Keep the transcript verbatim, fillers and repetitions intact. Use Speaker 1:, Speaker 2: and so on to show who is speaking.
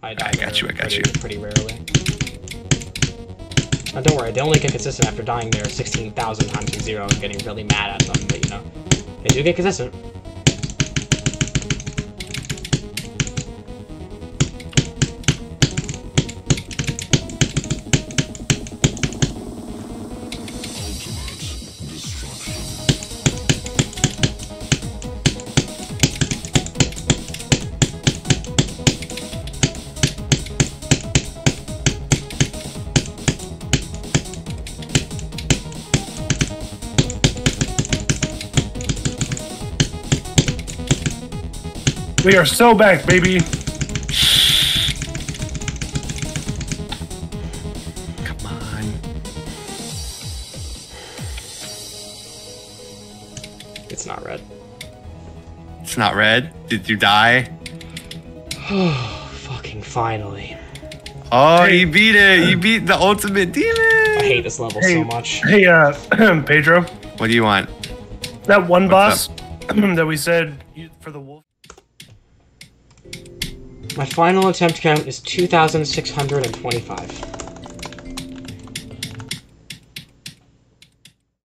Speaker 1: I die
Speaker 2: I got you, I got
Speaker 1: pretty,
Speaker 2: you.
Speaker 1: pretty rarely. Now don't worry, they only get consistent after dying there sixteen thousand times in zero and getting really mad at them, but you know, they do get consistent.
Speaker 3: We are so back, baby.
Speaker 2: Come on.
Speaker 1: It's not red.
Speaker 2: It's not red. Did you die?
Speaker 1: Oh, fucking finally.
Speaker 2: Oh, you beat it. You beat the ultimate demon.
Speaker 1: I hate this level
Speaker 3: Hey,
Speaker 1: so much.
Speaker 3: Hey, uh, Pedro.
Speaker 2: What do you want?
Speaker 3: That one
Speaker 2: What's
Speaker 3: boss that we said you- for the wolf.
Speaker 1: My final attempt count is two thousand six hundred twenty-five.